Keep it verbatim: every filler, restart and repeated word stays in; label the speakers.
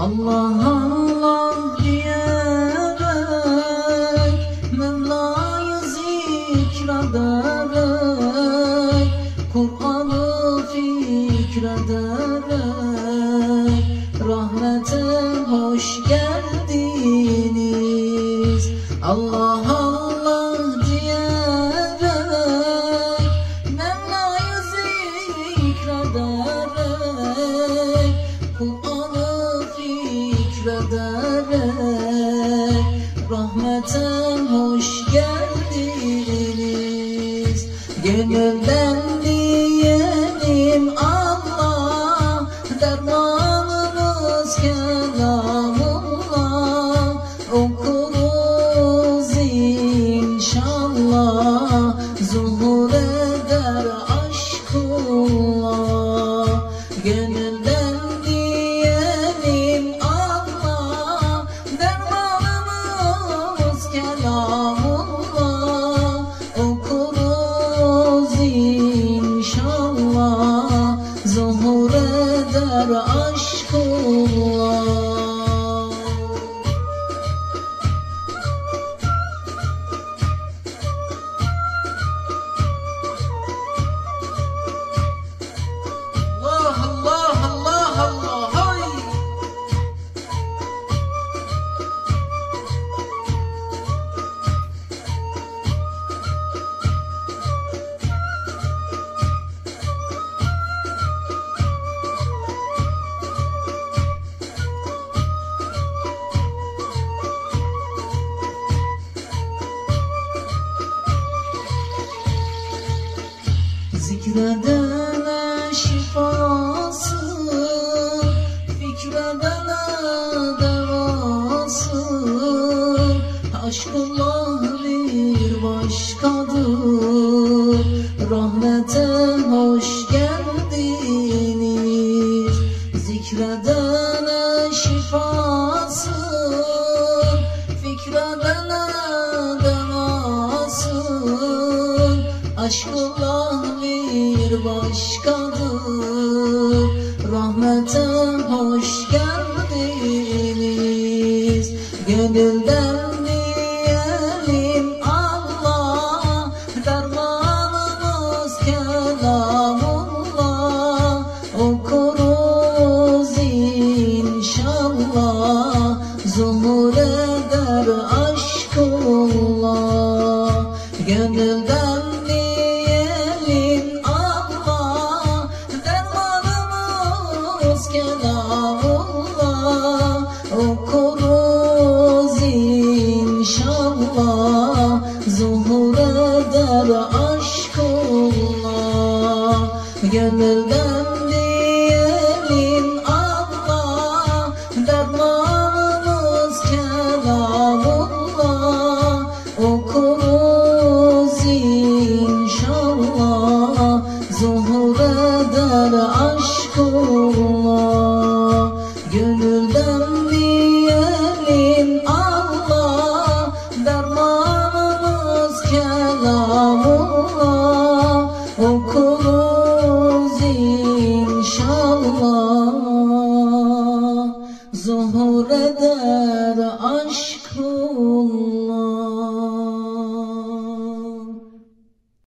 Speaker 1: Allah Allah diyerek, Mevla'yı zikrederek, Kur'an'ı fikrederek, rahmete hoş geldiniz. Allah Allah diyerek, Mevla'yı zikrederek, Kur'an'ı fikrederek, rahmete hoş geldiniz. Gönülden diyelim Allah, dermanımız kelamullah, okuruz inşallah, zuhur eder aşkullah. Gönülden diyelim Allah, dermanımız kelamullah, okuruz inşallah, zuhur eder aşkullah. Allah Allah Allah Allah hay. Zikredene şifası, fikredene devası, aşkullah bir başkadır, rahmete hoş geldiniz. Zikredene şifası, fikredene devası, aşkullah bir başkadır, rahmete hoş geldiniz. Gönülden diyelim Allah, dermanımız kelamullah, okuruz inşallah, zuhur eder aşkullah. Gönülden diyelim Allah, dermanımız kelamullah, okuruz inşallah, zuhur eder aşkullah. Gönülden diyelim Allah, dermanımız kelamullah, okuruz inşallah, zuhur eder aşkullah. Gönülden diyelim Allah, dermanımız kelamullah, okuruz inşallah, zuhur eder aşkullah.